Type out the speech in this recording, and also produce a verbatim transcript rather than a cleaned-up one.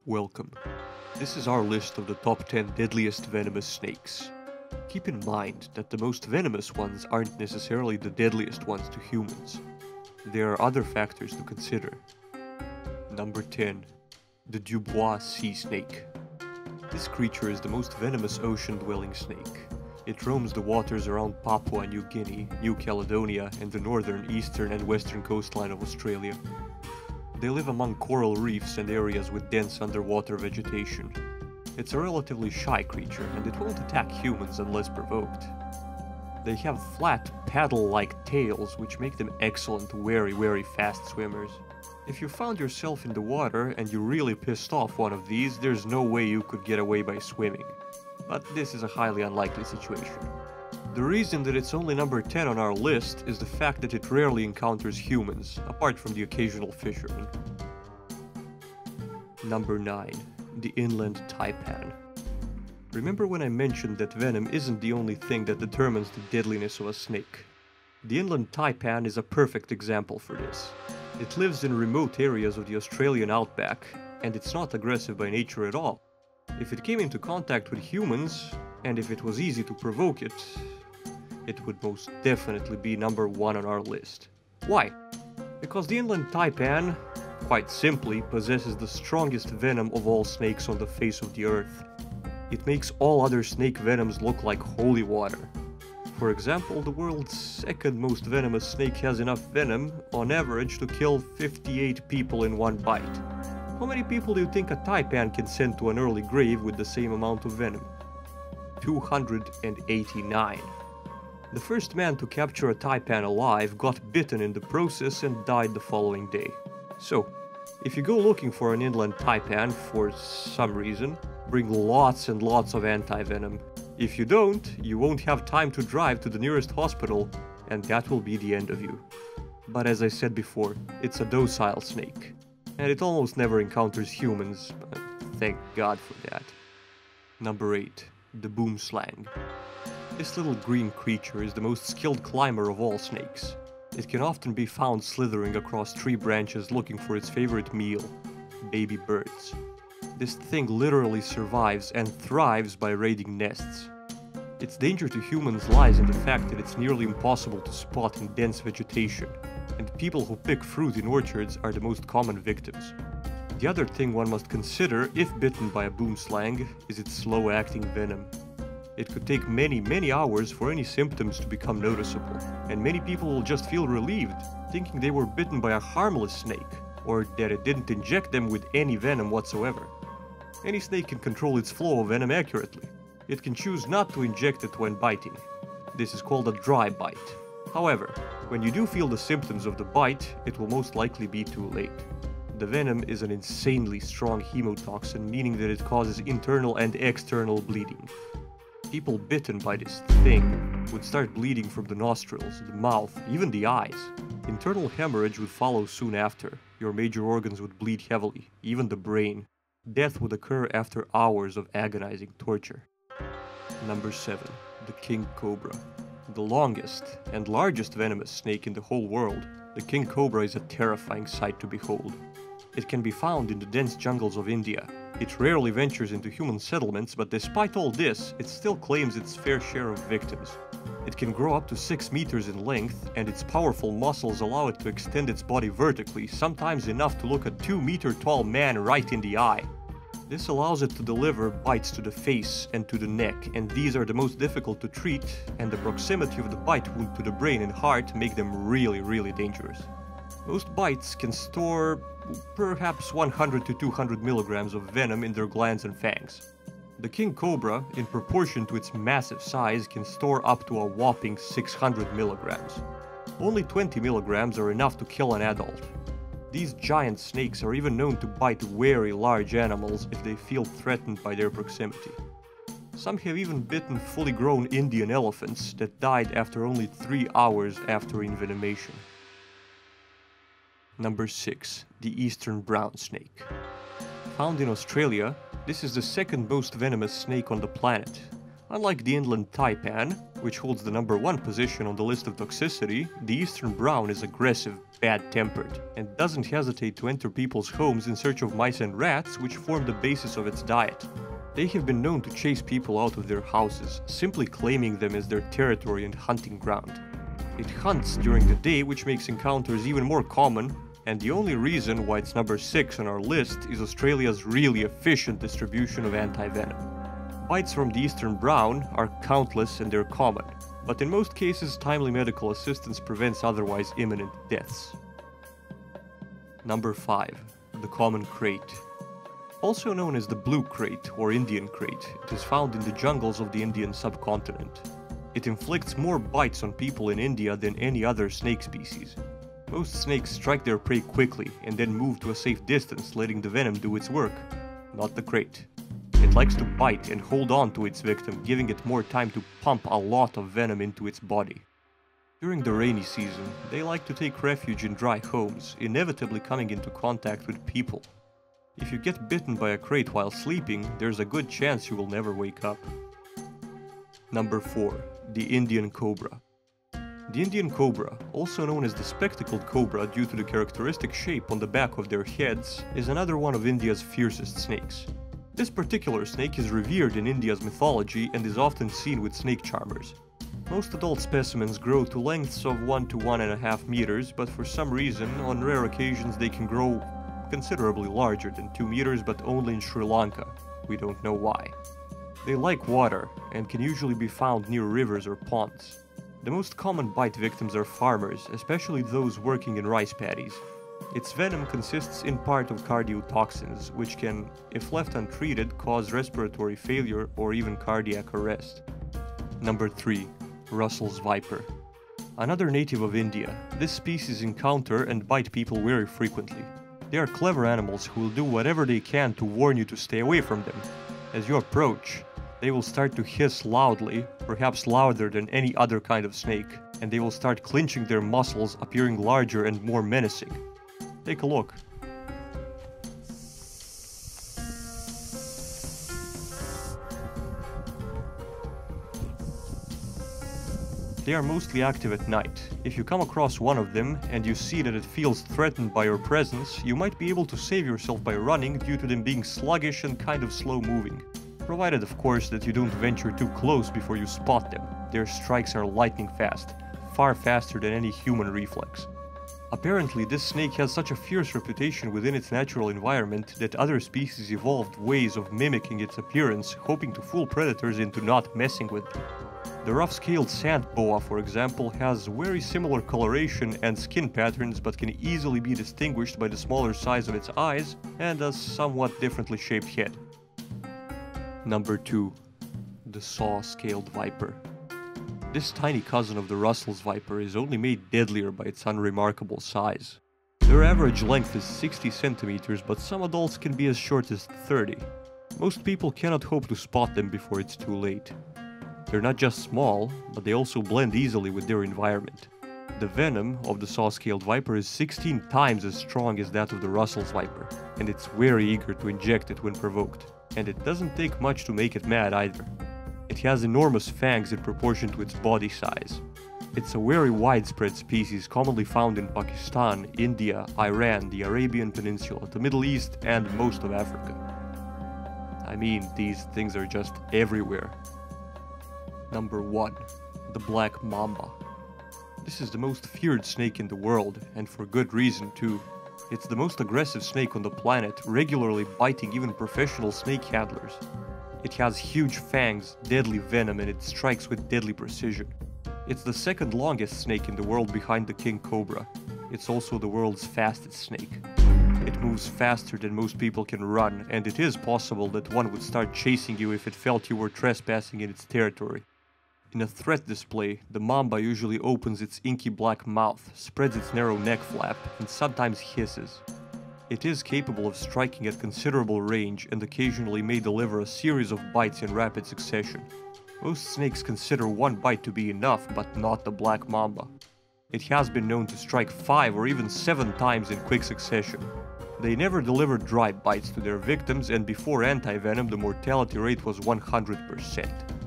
Welcome. This is our list of the top ten deadliest venomous snakes. Keep in mind that the most venomous ones aren't necessarily the deadliest ones to humans. There are other factors to consider. Number ten. The Dubois Sea Snake. This creature is the most venomous ocean-dwelling snake. It roams the waters around Papua New Guinea, New Caledonia, and the northern, eastern, and western coastline of Australia. They live among coral reefs and areas with dense underwater vegetation. It's a relatively shy creature, and it won't attack humans unless provoked. They have flat, paddle-like tails, which make them excellent, very, very fast swimmers. If you found yourself in the water and you really pissed off one of these, there's no way you could get away by swimming. But this is a highly unlikely situation. The reason that it's only number ten on our list is the fact that it rarely encounters humans, apart from the occasional fisherman. Number nine. The Inland Taipan. Remember when I mentioned that venom isn't the only thing that determines the deadliness of a snake? The Inland Taipan is a perfect example for this. It lives in remote areas of the Australian outback, and it's not aggressive by nature at all. If it came into contact with humans, and if it was easy to provoke it, it would most definitely be number one on our list. Why? Because the Inland Taipan, quite simply, possesses the strongest venom of all snakes on the face of the earth. It makes all other snake venoms look like holy water. For example, the world's second most venomous snake has enough venom, on average, to kill fifty-eight people in one bite. How many people do you think a taipan can send to an early grave with the same amount of venom? two hundred eighty-nine. The first man to capture a taipan alive got bitten in the process and died the following day. So, if you go looking for an inland taipan for some reason, bring lots and lots of anti-venom. If you don't, you won't have time to drive to the nearest hospital, and that will be the end of you. But as I said before, it's a docile snake, and it almost never encounters humans, thank God for that. Number eight. The Boomslang. This little green creature is the most skilled climber of all snakes. It can often be found slithering across tree branches looking for its favorite meal, baby birds. This thing literally survives and thrives by raiding nests. Its danger to humans lies in the fact that it's nearly impossible to spot in dense vegetation, and people who pick fruit in orchards are the most common victims. The other thing one must consider if bitten by a boomslang is its slow-acting venom. It could take many, many hours for any symptoms to become noticeable, and many people will just feel relieved, thinking they were bitten by a harmless snake, or that it didn't inject them with any venom whatsoever. Any snake can control its flow of venom accurately. It can choose not to inject it when biting. This is called a dry bite. However, when you do feel the symptoms of the bite, it will most likely be too late. The venom is an insanely strong hemotoxin, meaning that it causes internal and external bleeding. People bitten by this thing would start bleeding from the nostrils, the mouth, even the eyes. Internal hemorrhage would follow soon after. Your major organs would bleed heavily, even the brain. Death would occur after hours of agonizing torture. Number seven. The King Cobra. The longest and largest venomous snake in the whole world, the King Cobra is a terrifying sight to behold. It can be found in the dense jungles of India. It rarely ventures into human settlements, but despite all this, it still claims its fair share of victims. It can grow up to six meters in length, and its powerful muscles allow it to extend its body vertically, sometimes enough to look a two meter tall man right in the eye. This allows it to deliver bites to the face and to the neck, and these are the most difficult to treat, and the proximity of the bite wound to the brain and heart make them really, really dangerous. Most bites can store perhaps one hundred to two hundred milligrams of venom in their glands and fangs. The King Cobra, in proportion to its massive size, can store up to a whopping six hundred milligrams. Only twenty milligrams are enough to kill an adult. These giant snakes are even known to bite very large animals if they feel threatened by their proximity. Some have even bitten fully grown Indian elephants that died after only three hours after envenomation. Number six. The Eastern Brown Snake. Found in Australia, this is the second most venomous snake on the planet. Unlike the inland taipan, which holds the number one position on the list of toxicity, the eastern brown is aggressive, bad-tempered, and doesn't hesitate to enter people's homes in search of mice and rats, which form the basis of its diet. They have been known to chase people out of their houses, simply claiming them as their territory and hunting ground. It hunts during the day, which makes encounters even more common, and the only reason why it's number six on our list is Australia's really efficient distribution of anti-venom. Bites from the eastern brown are countless and they're common, but in most cases timely medical assistance prevents otherwise imminent deaths. Number five. The common krait. Also known as the blue krait or Indian krait, it is found in the jungles of the Indian subcontinent. It inflicts more bites on people in India than any other snake species. Most snakes strike their prey quickly and then move to a safe distance, letting the venom do its work. Not the krait. It likes to bite and hold on to its victim, giving it more time to pump a lot of venom into its body. During the rainy season, they like to take refuge in dry homes, inevitably coming into contact with people. If you get bitten by a krait while sleeping, there's a good chance you will never wake up. Number four. The Indian Cobra. The Indian Cobra, also known as the spectacled cobra due to the characteristic shape on the back of their heads, is another one of India's fiercest snakes. This particular snake is revered in India's mythology and is often seen with snake charmers. Most adult specimens grow to lengths of one to one and a half meters, but for some reason, on rare occasions they can grow considerably larger than two meters, but only in Sri Lanka. We don't know why. They like water and can usually be found near rivers or ponds. The most common bite victims are farmers, especially those working in rice paddies. Its venom consists in part of cardiotoxins, which can, if left untreated, cause respiratory failure or even cardiac arrest. Number three. Russel's viper. Another native of India, this species encounter and bite people very frequently. They are clever animals who will do whatever they can to warn you to stay away from them. As you approach, they will start to hiss loudly, perhaps louder than any other kind of snake, and they will start clenching their muscles, appearing larger and more menacing. Take a look. They are mostly active at night. If you come across one of them and you see that it feels threatened by your presence, you might be able to save yourself by running due to them being sluggish and kind of slow moving. Provided of course that you don't venture too close before you spot them. Their strikes are lightning fast, far faster than any human reflex. Apparently, this snake has such a fierce reputation within its natural environment that other species evolved ways of mimicking its appearance, hoping to fool predators into not messing with them. The rough-scaled sand boa, for example, has very similar coloration and skin patterns but can easily be distinguished by the smaller size of its eyes and a somewhat differently shaped head. Number two. The saw-scaled viper. This tiny cousin of the Russell's viper is only made deadlier by its unremarkable size. Their average length is sixty centimeters, but some adults can be as short as thirty. Most people cannot hope to spot them before it's too late. They're not just small, but they also blend easily with their environment. The venom of the saw-scaled viper is sixteen times as strong as that of the Russell's viper, and it's very eager to inject it when provoked. And it doesn't take much to make it mad either. It has enormous fangs in proportion to its body size. It's a very widespread species commonly found in Pakistan, India, Iran, the Arabian Peninsula, the Middle East, and most of Africa. I mean, these things are just everywhere. Number one. The Black Mamba. This is the most feared snake in the world, and for good reason too. It's the most aggressive snake on the planet, regularly biting even professional snake handlers. It has huge fangs, deadly venom, and it strikes with deadly precision. It's the second longest snake in the world behind the King Cobra. It's also the world's fastest snake. It moves faster than most people can run, and it is possible that one would start chasing you if it felt you were trespassing in its territory. In a threat display, the mamba usually opens its inky black mouth, spreads its narrow neck flap, and sometimes hisses. It is capable of striking at considerable range and occasionally may deliver a series of bites in rapid succession. Most snakes consider one bite to be enough, but not the Black Mamba. It has been known to strike five or even seven times in quick succession. They never deliver dry bites to their victims, and before anti-venom the mortality rate was one hundred percent.